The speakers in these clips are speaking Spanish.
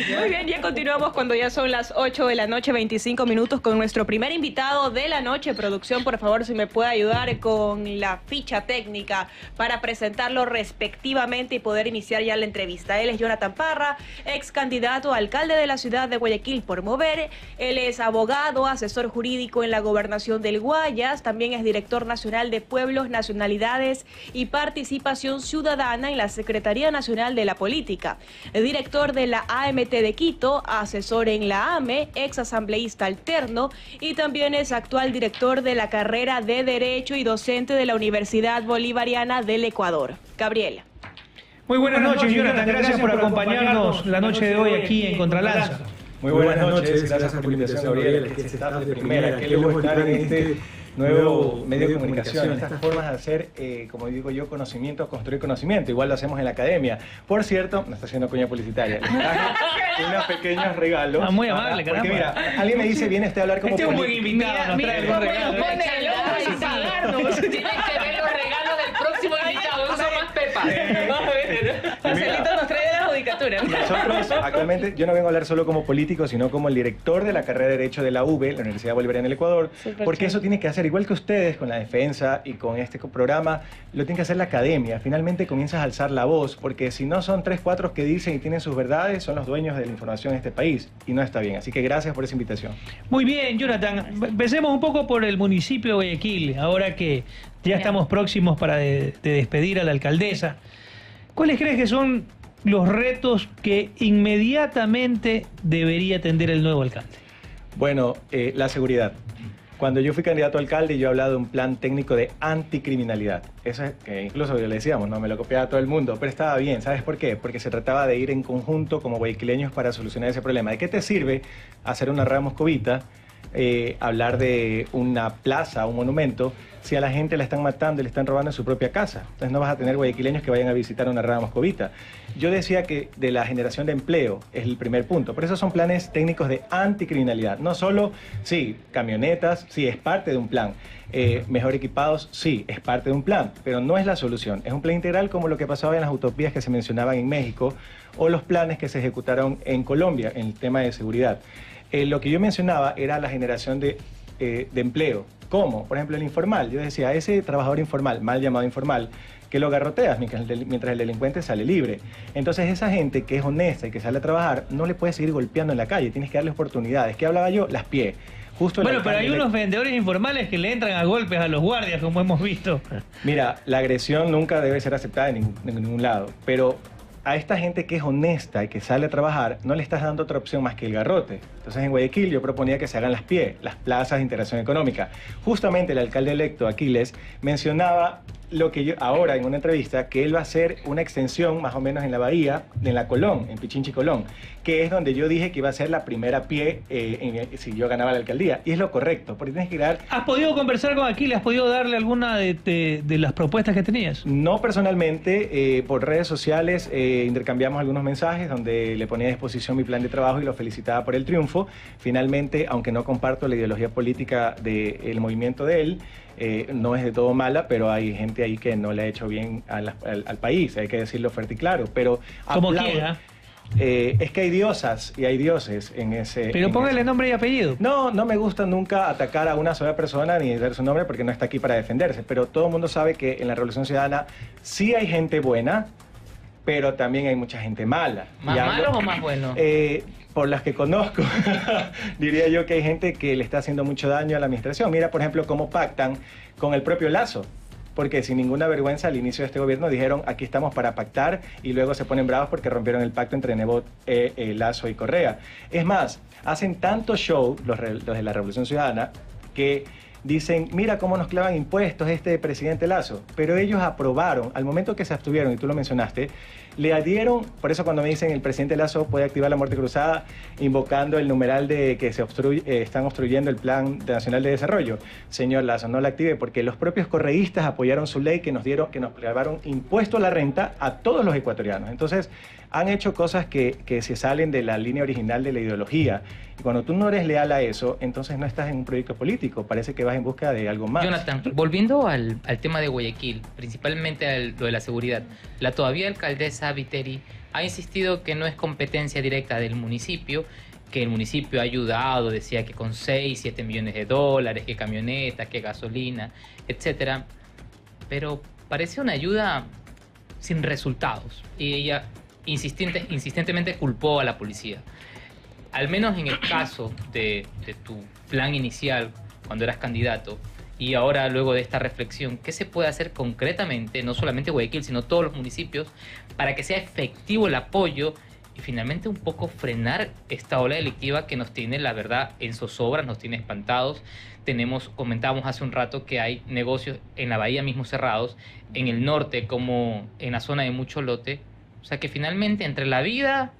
Muy bien, ya continuamos cuando ya son las 8 de la noche, 25 minutos, con nuestro primer invitado de la noche. Producción, por favor, si me puede ayudar con la ficha técnica para presentarlo respectivamente y poder iniciar ya la entrevista. Él es Jonathan Parra, ex candidato a alcalde de la ciudad de Guayaquil por Mover. Él es abogado, asesor jurídico en la gobernación del Guayas. También es director nacional de Pueblos, Nacionalidades y Participación Ciudadana en la Secretaría Nacional de la Política. Director de la AMT de Quito, asesor en la AME, ex asambleísta alterno y también es actual director de la carrera de Derecho y docente de la Universidad Bolivariana del Ecuador. Gabriela. Muy buenas noches, Jonathan. Gracias por acompañarnos la noche de hoy aquí en Contralanza. Muy buenas noches, gracias por la invitación, Gabriel. Este staff de primera, qué lujo estar en este nuevo medio de comunicación, estas formas de hacer, como digo yo, conocimiento, construir conocimiento. Igual lo hacemos en la academia. Por cierto, no está haciendo coña publicitaria. Les traje unos pequeños regalos. Muy amable, caramba. Porque mira, alguien me dice, viene usted a hablar como este político. Este es un buen invitado, nos trae algún regalo. Tienen que ver los regalos del próximo invitado, no más Pepa. Marcelito nos trae de la judicatura. Nosotros, actualmente, yo no vengo a hablar solo como político, sino como el director de la carrera de Derecho de la UB, la Universidad Bolivariana del Ecuador, porque eso tiene que hacer, igual que ustedes con la defensa y con este programa, lo tiene que hacer la academia. Finalmente comienzas a alzar la voz, porque si no son 3, 4 que dicen y tienen sus verdades, son los dueños de la información en este país, y no está bien. Así que gracias por esa invitación. Muy bien, Jonathan. Empecemos un poco por el municipio de Guayaquil, ahora que ya estamos próximos para de despedir a la alcaldesa. ¿Cuáles crees que son los retos que inmediatamente debería atender el nuevo alcalde? Bueno, la seguridad. Cuando yo fui candidato a alcalde, yo hablaba de un plan técnico de anticriminalidad. Eso es que incluso le decíamos, no me lo copiaba todo el mundo, pero estaba bien. ¿Sabes por qué? Porque se trataba de ir en conjunto como guayaquileños para solucionar ese problema. ¿De qué te sirve hacer una rueda moscovita, hablar de una plaza, un monumento, si a la gente la están matando y le están robando en su propia casa? Entonces no vas a tener guayaquileños que vayan a visitar una rueda moscovita. Yo decía que de la generación de empleo es el primer punto. Por eso son planes técnicos de anticriminalidad. No solo, sí, camionetas, sí, es parte de un plan. Mejor equipados, sí, es parte de un plan, pero no es la solución. Es un plan integral como lo que pasaba en las utopías que se mencionaban en México o los planes que se ejecutaron en Colombia en el tema de seguridad. Lo que yo mencionaba era la generación de empleo. ¿Cómo? Por ejemplo, el informal. Yo decía, ese trabajador informal, mal llamado informal, que lo garroteas mientras el delincuente sale libre. Entonces, esa gente que es honesta y que sale a trabajar, no le puedes seguir golpeando en la calle, tienes que darle oportunidades. ¿Qué hablaba yo? Las pies. Justo bueno, pero hay unos vendedores informales que le entran a golpes a los guardias, como hemos visto. Mira, la agresión nunca debe ser aceptada en ningún lado, pero a esta gente que es honesta y que sale a trabajar, no le estás dando otra opción más que el garrote. Entonces en Guayaquil yo proponía que se hagan las PIE, las plazas de integración económica. Justamente el alcalde electo, Aquiles, mencionaba lo que yo ahora en una entrevista, que él va a hacer una extensión más o menos en la bahía, en la Colón, en Pichinchi Colón, que es donde yo dije que iba a ser la primera PIE si yo ganaba la alcaldía. Y es lo correcto, porque tienes que dar... ¿Has podido conversar con Aquiles? ¿Has podido darle alguna de las propuestas que tenías? No personalmente, por redes sociales intercambiamos algunos mensajes donde le ponía a disposición mi plan de trabajo y lo felicitaba por el triunfo. Finalmente, aunque no comparto la ideología política del movimiento de él, no es de todo mala, pero hay gente ahí que no le ha hecho bien al país, hay que decirlo fuerte y claro. Pero como quiera. Es que hay diosas y hay dioses en ese... Pero póngale nombre y apellido. No me gusta nunca atacar a una sola persona ni dar su nombre porque no está aquí para defenderse, pero todo el mundo sabe que en la Revolución Ciudadana sí hay gente buena, pero también hay mucha gente mala. ¿Más malos o más buenos? Por las que conozco, diría yo que hay gente que le está haciendo mucho daño a la administración. Mira, por ejemplo, cómo pactan con el propio Lazo. Porque sin ninguna vergüenza al inicio de este gobierno dijeron aquí estamos para pactar y luego se ponen bravos porque rompieron el pacto entre Nebot, Lazo y Correa. Es más, hacen tanto show los de la Revolución Ciudadana que dicen, mira cómo nos clavan impuestos este presidente Lazo, pero ellos aprobaron, al momento que se abstuvieron, y tú lo mencionaste, le adhieron, por eso cuando me dicen el presidente Lazo puede activar la muerte cruzada, invocando el numeral de que están obstruyendo el Plan Nacional de Desarrollo. Señor Lazo, no la active porque los propios correístas apoyaron su ley que nos clavaron impuesto a la renta a todos los ecuatorianos. Entonces, han hecho cosas que se salen de la línea original de la ideología. Y cuando tú no eres leal a eso, entonces no estás en un proyecto político. Parece que vas en busca de algo más. Jonathan, volviendo al tema de Guayaquil, principalmente lo de la seguridad, la todavía alcaldesa Viteri ha insistido que no es competencia directa del municipio, que el municipio ha ayudado, decía que con 6, 7 millones de dólares, que camionetas, que gasolina, etcétera, pero parece una ayuda sin resultados. Y ella insistentemente culpó a la policía. Al menos en el caso de tu plan inicial, cuando eras candidato, y ahora luego de esta reflexión, ¿qué se puede hacer concretamente, no solamente Guayaquil, sino todos los municipios, para que sea efectivo el apoyo y finalmente un poco frenar esta ola delictiva que nos tiene, la verdad, en zozobra, nos tiene espantados? Comentábamos hace un rato que hay negocios en la bahía mismo cerrados, en el norte como en la zona de Mucho Lote. O sea que finalmente entre la vida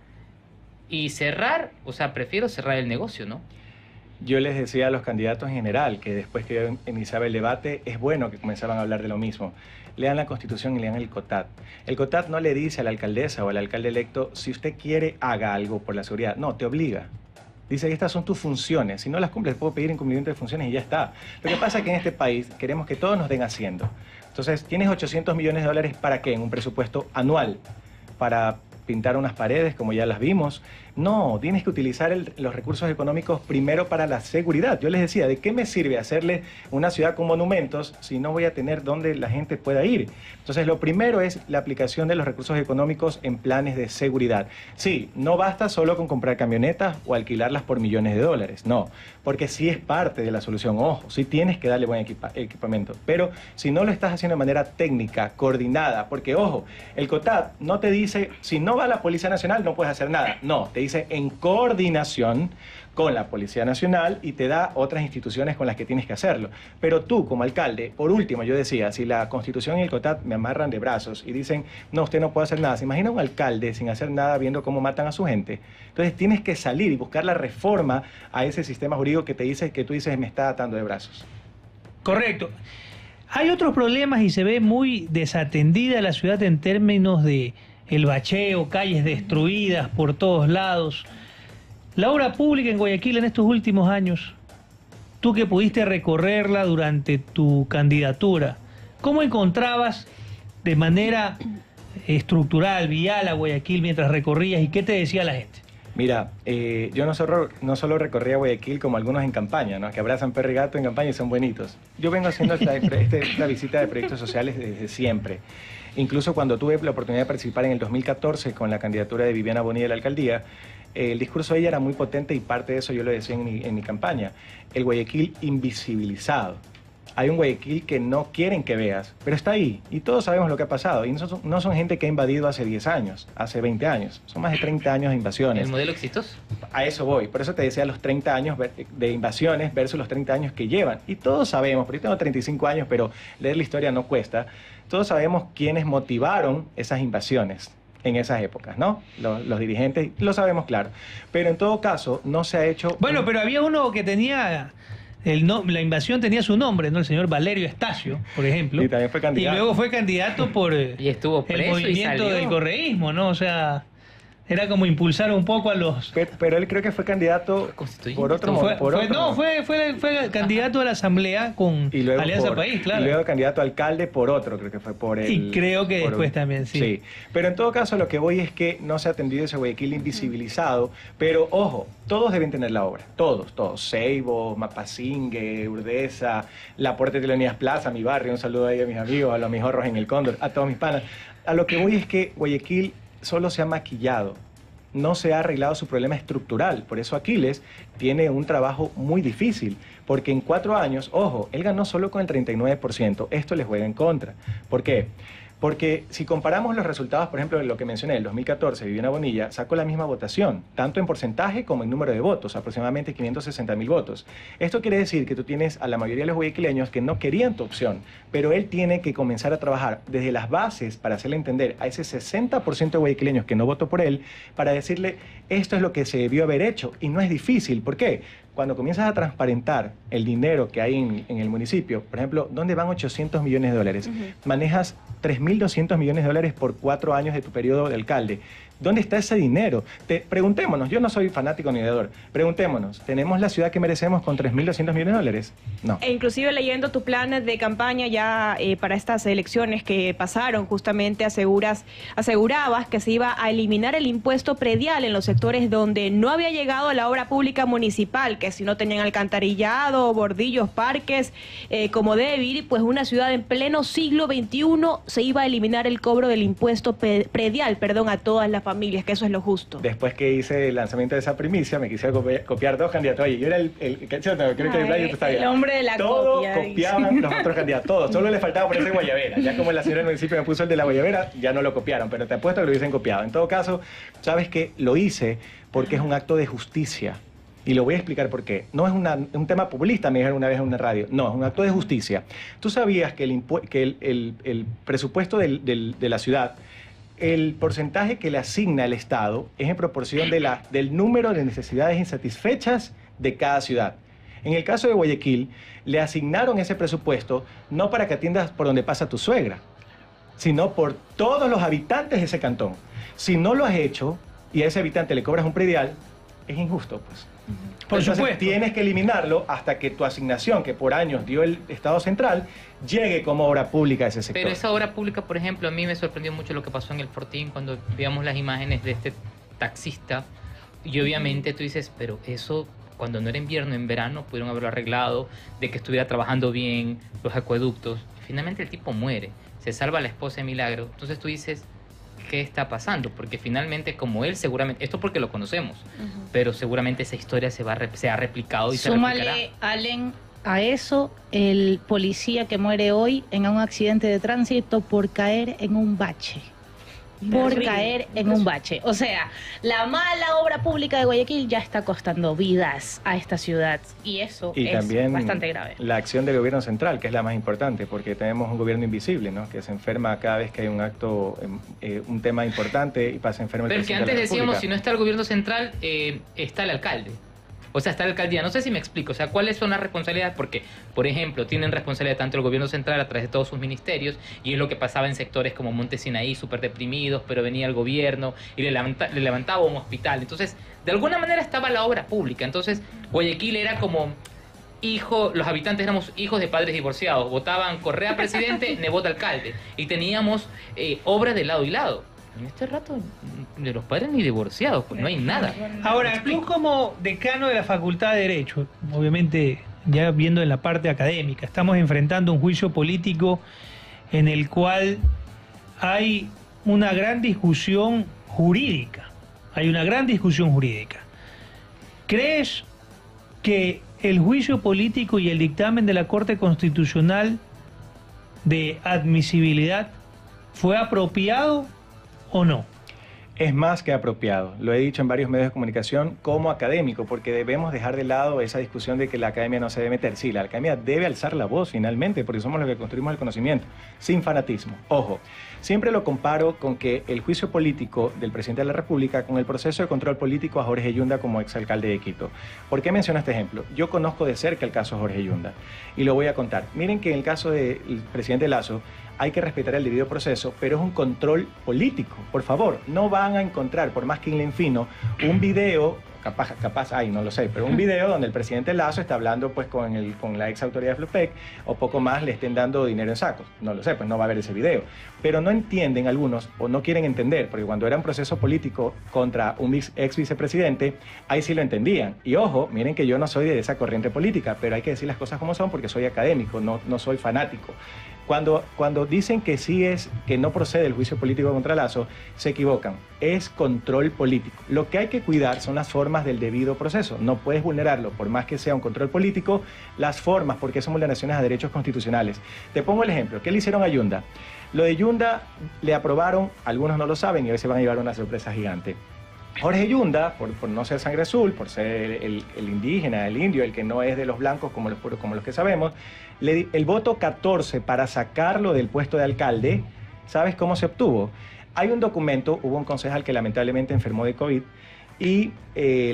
y cerrar, o sea, prefiero cerrar el negocio, ¿no? Yo les decía a los candidatos en general que después que yo iniciaba el debate, es bueno que comenzaban a hablar de lo mismo. Lean la Constitución y lean el COTAD. El COTAD no le dice a la alcaldesa o al alcalde electo, si usted quiere, haga algo por la seguridad. No, te obliga. Dice que estas son tus funciones. Si no las cumples, puedo pedir incumplimiento de funciones y ya está. Lo que pasa es que en este país queremos que todos nos den haciendo. Entonces, ¿tienes 800 millones de dólares para qué? En un presupuesto anual. Para pintar unas paredes, como ya las vimos. No, tienes que utilizar los recursos económicos primero para la seguridad. Yo les decía, ¿de qué me sirve hacerle una ciudad con monumentos si no voy a tener donde la gente pueda ir? Entonces, lo primero es la aplicación de los recursos económicos en planes de seguridad. Sí, no basta solo con comprar camionetas o alquilarlas por millones de dólares, no, porque sí es parte de la solución. Ojo, sí tienes que darle buen equipamiento, pero si no lo estás haciendo de manera técnica, coordinada, porque ojo, el COTAD no te dice, si no va la Policía Nacional no puedes hacer nada, no, te dice en coordinación con la Policía Nacional y te da otras instituciones con las que tienes que hacerlo. Pero tú, como alcalde, por último, yo decía, si la Constitución y el COTAD me amarran de brazos y dicen, no, usted no puede hacer nada, ¿se imagina un alcalde sin hacer nada viendo cómo matan a su gente? Entonces tienes que salir y buscar la reforma a ese sistema jurídico que tú dices, me está atando de brazos. Correcto. Hay otros problemas y se ve muy desatendida la ciudad en términos de el bacheo, calles destruidas por todos lados. La obra pública en Guayaquil en estos últimos años, tú que pudiste recorrerla durante tu candidatura, ¿cómo encontrabas de manera estructural, vial a Guayaquil mientras recorrías y qué te decía la gente? Mira, yo no solo recorría Guayaquil como algunos en campaña, ¿no? Que abrazan perro y gato en campaña y son bonitos. Yo vengo haciendo esta visita de proyectos sociales desde siempre. Incluso cuando tuve la oportunidad de participar en el 2014 con la candidatura de Viviana Bonilla a la alcaldía, el discurso de ella era muy potente y parte de eso yo lo decía en mi campaña. El Guayaquil invisibilizado. Hay un Guayaquil que no quieren que veas, pero está ahí y todos sabemos lo que ha pasado. Y no son gente que ha invadido hace 10 años, hace 20 años. Son más de 30 años de invasiones. ¿El modelo exitoso? A eso voy. Por eso te decía los 30 años de invasiones versus los 30 años que llevan. Y todos sabemos, porque yo tengo 35 años, pero leer la historia no cuesta. Todos sabemos quiénes motivaron esas invasiones en esas épocas, ¿no? Los dirigentes, lo sabemos claro. Pero en todo caso, no se ha hecho... Bueno, pero había uno que tenía... la invasión tenía su nombre, ¿no? El señor Valerio Estacio, por ejemplo. Y también fue candidato. Y luego fue candidato por y estuvo preso el movimiento y salió del correísmo, ¿no? O sea, era como impulsar un poco a los... Pero él creo que fue candidato por otro modo. Fue candidato a la asamblea con Alianza País, claro. Y luego candidato a alcalde por otro, creo que fue por él. Y creo que después también, sí. Sí, pero en todo caso lo que voy es que no se ha atendido ese Guayaquil invisibilizado, pero ojo, todos deben tener la obra, todos. Seibo, Mapasingue, Urdesa, La Puerta de Leonidas Plaza, mi barrio, un saludo ahí a mis amigos, a los mijorros en el Cóndor, a todos mis panas. A lo que voy es que Guayaquil solo se ha maquillado, no se ha arreglado su problema estructural. Por eso Aquiles tiene un trabajo muy difícil, porque en 4 años, ojo, él ganó solo con el 39%, esto le juega en contra. ¿Por qué? Porque si comparamos los resultados, por ejemplo, de lo que mencioné, el 2014, Viviana Bonilla sacó la misma votación, tanto en porcentaje como en número de votos, aproximadamente 560.000 votos. Esto quiere decir que tú tienes a la mayoría de los guayaquileños que no querían tu opción, pero él tiene que comenzar a trabajar desde las bases para hacerle entender a ese 60% de guayaquileños que no votó por él, para decirle, esto es lo que se debió haber hecho, y no es difícil. ¿Por qué? Cuando comienzas a transparentar el dinero que hay en el municipio, por ejemplo, ¿dónde van 800 millones de dólares? Manejas 3.200 millones de dólares por 4 años de tu periodo de alcalde. ¿Dónde está ese dinero? Preguntémonos, yo no soy fanático ni ideador, preguntémonos, ¿tenemos la ciudad que merecemos con 3.200 millones de dólares? No. E inclusive leyendo tu plan de campaña ya para estas elecciones que pasaron, justamente asegurabas que se iba a eliminar el impuesto predial en los sectores donde no había llegado la obra pública municipal, que si no tenían alcantarillado, bordillos, parques, como debe ir, pues una ciudad en pleno siglo XXI se iba a eliminar el cobro del impuesto predial, a todas las familias, que eso es lo justo. Después que hice el lanzamiento de esa primicia, me quisieron copiar dos candidatos. Oye, yo era el hombre de la copia. Todos copiaban los otros candidatos, todos. Solo le faltaba ponerse Guayabera. Ya como la señora del municipio me puso el de la Guayabera, ya no lo copiaron, pero te apuesto que lo hubiesen copiado. En todo caso, sabes que lo hice porque es un acto de justicia. Y lo voy a explicar por qué. No es un tema populista, me dijeron una vez en una radio. No, es un acto de justicia. Tú sabías que el presupuesto de la ciudad, el porcentaje que le asigna el Estado es en proporción del número de necesidades insatisfechas de cada ciudad. En el caso de Guayaquil, le asignaron ese presupuesto no para que atiendas por donde pasa tu suegra, sino por todos los habitantes de ese cantón. Si no lo has hecho y a ese habitante le cobras un predial, es injusto, pues. Por supuesto. Tienes que eliminarlo hasta que tu asignación, que por años dio el Estado central, llegue como obra pública a ese sector. Pero esa obra pública, por ejemplo, a mí me sorprendió mucho lo que pasó en el Fortín cuando veíamos las imágenes de este taxista. Y obviamente tú dices, pero eso, cuando no era invierno, en verano, pudieron haberlo arreglado, de que estuviera trabajando bien los acueductos. Y finalmente el tipo muere, se salva a la esposa de milagro. Entonces tú dices, ¿qué está pasando? Porque finalmente, como él seguramente, esto porque lo conocemos, pero seguramente esa historia se ha replicado y Súmale, se replicará. Allen, a eso el policía que muere hoy en un accidente de tránsito por caer en un bache. O sea, la mala obra pública de Guayaquil ya está costando vidas a esta ciudad y eso es también bastante grave. La acción del gobierno central, que es la más importante, porque tenemos un gobierno invisible, ¿no? Que se enferma cada vez que hay un acto, un tema importante y pasa enfermo el Pero que presidente de la antes decíamos, República. si no está el gobierno central, está el alcalde. O sea, está la alcaldía. No sé si me explico. O sea, ¿cuáles son las responsabilidades? Porque, por ejemplo, tienen responsabilidad tanto el gobierno central a través de todos sus ministerios, y es lo que pasaba en sectores como Monte Sinaí, súper deprimidos, pero venía el gobierno y le levantaba un hospital. Entonces, de alguna manera estaba la obra pública. Entonces, Guayaquil era como los habitantes éramos hijos de padres divorciados. Votaban Correa presidente, Nebot alcalde. Y teníamos obras de lado y lado. En este rato de los padres ni divorciados, pues no hay nada. Ahora, tú como decano de la Facultad de Derecho, obviamente ya viendo en la parte académica, estamos enfrentando un juicio político en el cual hay una gran discusión jurídica. ¿Crees que el juicio político y el dictamen de la Corte Constitucional de admisibilidad fue apropiado o no? Es más que apropiado. Lo he dicho en varios medios de comunicación como académico, porque debemos dejar de lado esa discusión de que la academia no se debe meter. Sí, la academia debe alzar la voz finalmente, porque somos los que construimos el conocimiento, sin fanatismo. Ojo, siempre lo comparo con que el juicio político del presidente de la República con el proceso de control político a Jorge Yunda como exalcalde de Quito. ¿Por qué menciono este ejemplo? Yo conozco de cerca el caso Jorge Yunda y lo voy a contar. Miren que en el caso del presidente Lasso, hay que respetar el debido proceso, pero es un control político. Por favor, no van a encontrar, por más que fino, un video, capaz hay, no lo sé, pero un video donde el presidente Lasso está hablando pues con la ex autoridad de Flupec, o poco más le estén dando dinero en sacos. No lo sé, pues no va a haber ese video. Pero no entienden algunos, o no quieren entender, porque cuando era un proceso político contra un ex vicepresidente, ahí sí lo entendían. Y ojo, miren que yo no soy de esa corriente política, pero hay que decir las cosas como son porque soy académico, no soy fanático. Cuando dicen que que no procede el juicio político contra Lasso, se equivocan. Es control político. Lo que hay que cuidar son las formas del debido proceso. No puedes vulnerarlo, por más que sea un control político, las formas, porque son vulneraciones a derechos constitucionales. Te pongo el ejemplo. ¿Qué le hicieron a Yunda? Lo de Yunda le aprobaron, algunos no lo saben y hoy se van a llevar una sorpresa gigante. Jorge Yunda, por no ser sangre azul, por ser el indígena, el indio, el que no es de los blancos como los que sabemos, el voto 14 para sacarlo del puesto de alcalde, ¿sabes cómo se obtuvo? Hay un documento, hubo un concejal que lamentablemente enfermó de COVID y el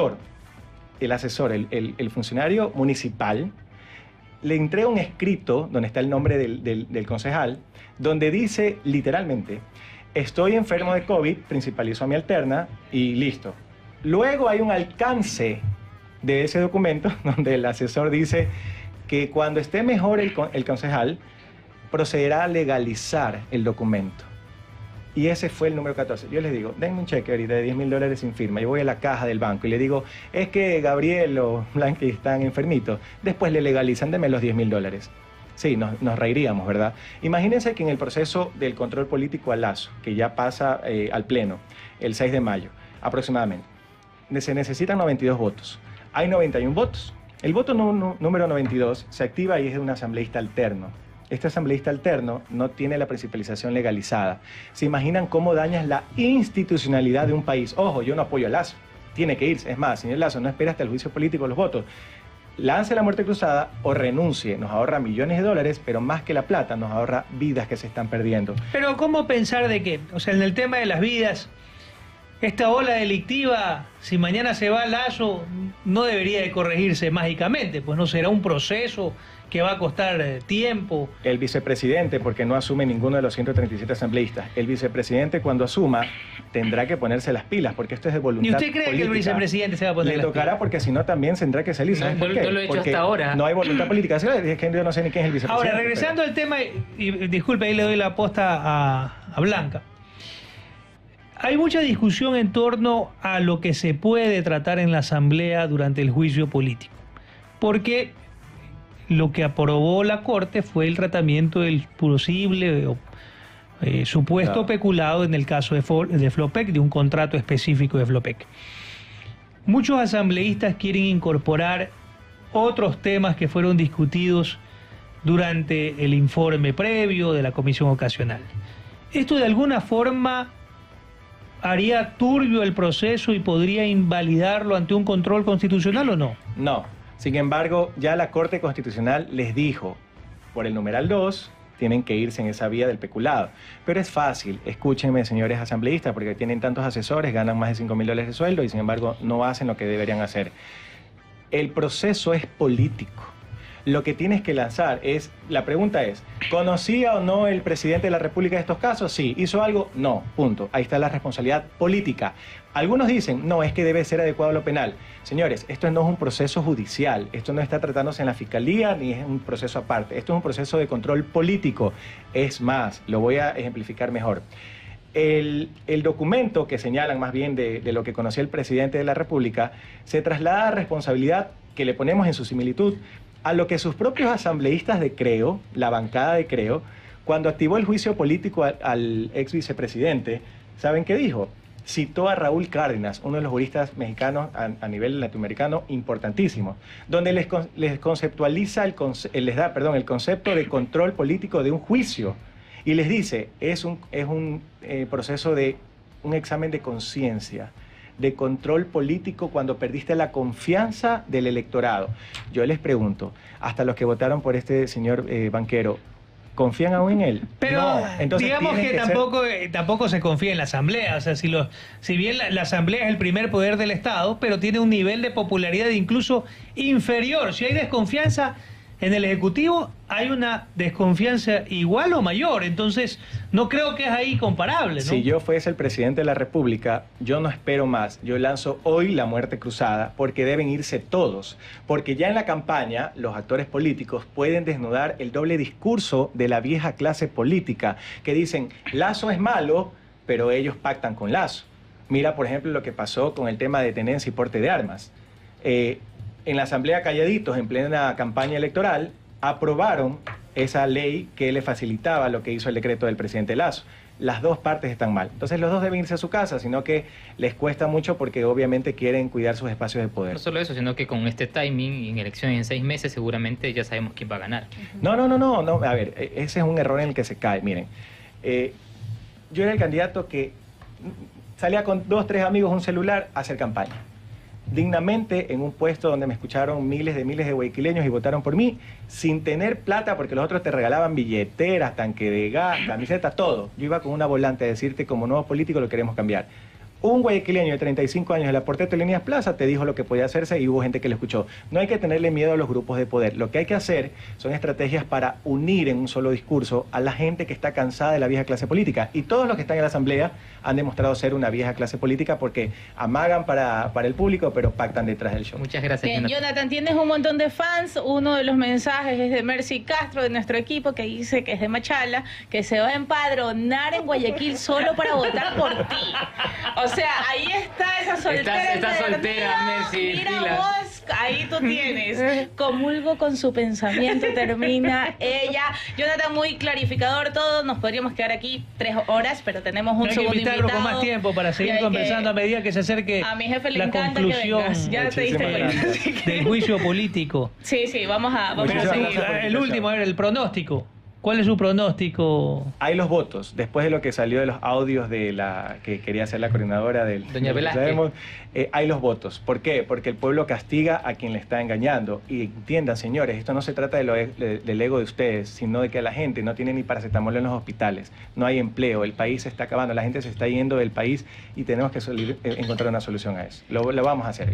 funcionario municipal, le entrega un escrito donde está el nombre del concejal, donde dice literalmente: Estoy enfermo de COVID, principalizo a mi alterna y listo. Luego hay un alcance de ese documento donde el asesor dice que cuando esté mejor el concejal, procederá a legalizar el documento. Y ese fue el número 14. Yo les digo, denme un cheque ahorita de $10.000 sin firma. Yo voy a la caja del banco y le digo, es que Gabriel o Blanqui están enfermitos. Después le legalizan, denme los $10.000. Sí, nos reiríamos, ¿verdad? Imagínense que en el proceso del control político a Lasso, que ya pasa al Pleno, el 6 de mayo, aproximadamente, se necesitan 92 votos. Hay 91 votos. El voto número 92 se activa y es de un asambleísta alterno. Este asambleísta alterno no tiene la principalización legalizada. ¿Se imaginan cómo dañas la institucionalidad de un país? Ojo, yo no apoyo a Lasso. Tiene que irse. Es más, señor Lasso, no espera hasta el juicio político los votos. Lance la muerte cruzada o renuncie. Nos ahorra millones de dólares, pero más que la plata, nos ahorra vidas que se están perdiendo. Pero ¿cómo pensar de que, o sea, en el tema de las vidas, esta ola delictiva, si mañana se va Lasso, no debería de corregirse mágicamente? Pues no será un proceso que va a costar tiempo. El vicepresidente, porque no asume ninguno de los 137 asambleístas, el vicepresidente cuando asuma tendrá que ponerse las pilas, porque esto es de voluntad política. ¿Y usted cree que el vicepresidente se va a poner Le las tocará pilas? porque si no también tendrá que salir. ¿Saben por qué? Yo lo he hecho Porque hasta ahora. no hay voluntad política. Es que yo no sé ni quién es el vicepresidente. Ahora, regresando al tema, y disculpe, ahí le doy la posta a Blanca. Hay mucha discusión en torno a lo que se puede tratar en la Asamblea durante el juicio político, porque lo que aprobó la Corte fue el tratamiento del posible supuesto peculado en el caso de Flopec, de un contrato específico de Flopec. Muchos asambleístas quieren incorporar otros temas que fueron discutidos durante el informe previo de la comisión ocasional. ¿Esto de alguna forma haría turbio el proceso y podría invalidarlo ante un control constitucional o no? No. Sin embargo, ya la Corte Constitucional les dijo, por el numeral 2, tienen que irse en esa vía del peculado. Pero es fácil, escúchenme, señores asambleístas, porque tienen tantos asesores, ganan más de $5.000 de sueldo y sin embargo no hacen lo que deberían hacer. El proceso es político. Lo que tienes que lanzar es, la pregunta es, ¿conocía o no el presidente de la República de estos casos? Sí. ¿Hizo algo? No. Punto. Ahí está la responsabilidad política. Algunos dicen, no, es que debe ser adecuado a lo penal. Señores, esto no es un proceso judicial, esto no está tratándose en la fiscalía ni es un proceso aparte, esto es un proceso de control político. Es más, lo voy a ejemplificar mejor. El documento que señalan más bien de lo que conocía el presidente de la República se traslada a responsabilidad que le ponemos en su similitud a lo que sus propios asambleístas de Creo, la bancada de Creo, cuando activó el juicio político al ex vicepresidente, ¿saben qué dijo? Citó a Raúl Cárdenas, uno de los juristas mexicanos a nivel latinoamericano importantísimo, donde les conceptualiza el concepto de control político de un juicio y les dice, es un proceso de un examen de conciencia, de control político cuando perdiste la confianza del electorado. Yo les pregunto, hasta los que votaron por este señor banquero, ¿confían aún en él? Pero no. Entonces, digamos que tampoco se confía en la Asamblea. O sea, si bien la Asamblea es el primer poder del Estado, pero tiene un nivel de popularidad incluso inferior. Si hay desconfianza en el Ejecutivo, hay una desconfianza igual o mayor. Entonces, no creo que es ahí comparable, ¿no? Si yo fuese el presidente de la República, yo no espero más. Yo lanzo hoy la muerte cruzada porque deben irse todos. Porque ya en la campaña, los actores políticos pueden desnudar el doble discurso de la vieja clase política que dicen, Lasso es malo, pero ellos pactan con Lasso. Mira, por ejemplo, lo que pasó con el tema de tenencia y porte de armas. En la Asamblea calladitos, en plena campaña electoral, aprobaron esa ley que le facilitaba lo que hizo el decreto del presidente Lasso. Las dos partes están mal. Entonces los dos deben irse a su casa, sino que les cuesta mucho porque obviamente quieren cuidar sus espacios de poder. No solo eso, sino que con este timing y en elecciones en 6 meses seguramente ya sabemos quién va a ganar. No. A ver, ese es un error en el que se cae. Miren, yo era el candidato que salía con 2, 3 amigos un celular a hacer campaña. Dignamente en un puesto donde me escucharon miles de guayaquileños y votaron por mí, sin tener plata porque los otros te regalaban billeteras, tanque de gas, camisetas, todo. Yo iba con una volante a decirte, como nuevo político lo queremos cambiar. Un guayaquileño de 35 años de la Porteto de Líneas Plaza te dijo lo que podía hacerse y hubo gente que lo escuchó. No hay que tenerle miedo a los grupos de poder. Lo que hay que hacer son estrategias para unir en un solo discurso a la gente que está cansada de la vieja clase política. Y todos los que están en la Asamblea han demostrado ser una vieja clase política porque amagan para el público, pero pactan detrás del show. Muchas gracias, Bien, Jonathan, tienes un montón de fans. Uno de los mensajes es de Mercy Castro, de nuestro equipo, que dice que es de Machala, que se va a empadronar en Guayaquil solo para votar por ti. O sea, ahí está esa soltera. Está soltera, Mercy. Mira Pilas. vos, ahí tú tienes. Comulgo con su pensamiento, termina ella. Jonathan, muy clarificador todo. Nos podríamos quedar aquí 3 horas, pero tenemos un Hay que segundo invitarlo invitado. con más tiempo para Y seguir hay conversando a medida que se acerque A mi jefe le la encanta que conclusión vengas. Ya te diste Muchísimas cuenta. gracias. Así que- del juicio político. Sí, vamos a Muchísimas seguir. gracias. El último era el pronóstico. ¿Cuál es su pronóstico? Hay los votos, después de lo que salió de los audios de la que quería ser la coordinadora del Doña Velázquez. sabemos, hay los votos. ¿Por qué? Porque el pueblo castiga a quien le está engañando. Y entiendan, señores, esto no se trata del ego de ustedes, sino de que la gente no tiene ni paracetamol en los hospitales, no hay empleo, el país se está acabando, la gente se está yendo del país y tenemos que encontrar una solución a eso. Lo vamos a hacer.